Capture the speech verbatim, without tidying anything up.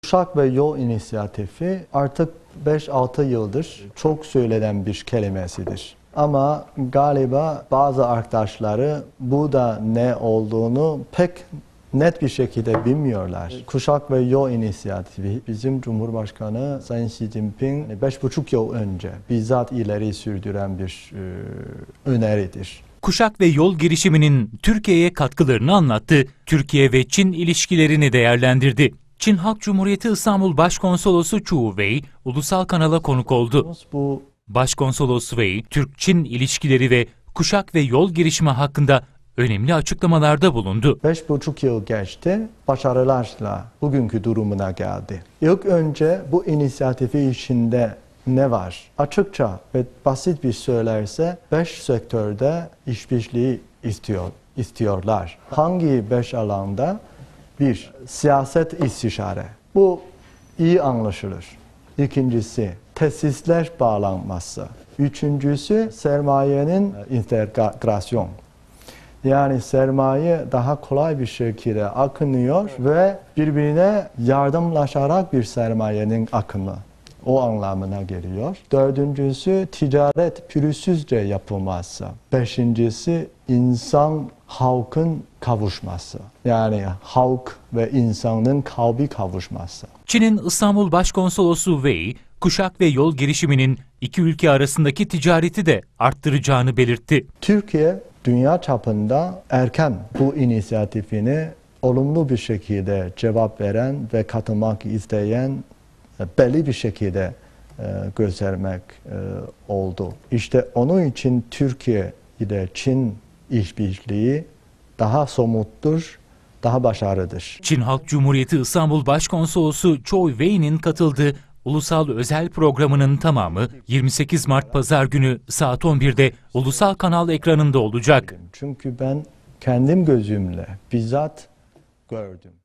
Kuşak ve Yol İnisiyatifi artık beş altı yıldır çok söylenen bir kelimesidir. Ama galiba bazı arkadaşları bu da ne olduğunu pek net bir şekilde bilmiyorlar. Kuşak ve Yol İnisiyatifi bizim Cumhurbaşkanı Sayın Xi Jinping beş buçuk yıl önce bizzat ileri sürdüren bir e, öneridir. Kuşak ve Yol girişiminin Türkiye'ye katkılarını anlattı, Türkiye ve Çin ilişkilerini değerlendirdi. Çin Halk Cumhuriyeti İstanbul Başkonsolosu Chu Wei, ulusal kanala konuk oldu. Bu Başkonsolos Wei, Türk-Çin ilişkileri ve Kuşak ve Yol girişimi hakkında önemli açıklamalarda bulundu. Beş buçuk yıl geçti, başarılarla bugünkü durumuna geldi. İlk önce bu inisiyatifi içinde ne var? Açıkça ve basit bir söylerse beş sektörde işbirliği istiyor, istiyorlar. Hangi beş alanda? Bir, siyaset istişare. Bu iyi anlaşılır. İkincisi, tesisler bağlanması. Üçüncüsü, sermayenin integrasyon. Yani sermaye daha kolay bir şekilde akınıyor ve birbirine yardımlaşarak bir sermayenin akımı. O anlamına geliyor. Dördüncüsü ticaret pürüzsüzce yapılması. Beşincisi insan halkın kavuşması. Yani halk ve insanın kalbi kavuşması. Çin'in İstanbul Başkonsolosu Wei, Kuşak ve Yol girişiminin iki ülke arasındaki ticareti de arttıracağını belirtti. Türkiye dünya çapında erken bu inisiyatifini olumlu bir şekilde cevap veren ve katılmak isteyen belli bir şekilde e, göstermek e, oldu. İşte onun için Türkiye ile Çin işbirliği daha somuttur, daha başarılıdır. Çin Halk Cumhuriyeti İstanbul Başkonsolosu Chu Wei'nin katıldığı ulusal özel programının tamamı yirmi sekiz Mart Pazar günü saat on birde ulusal kanal ekranında olacak. Çünkü ben kendim gözümle bizzat gördüm.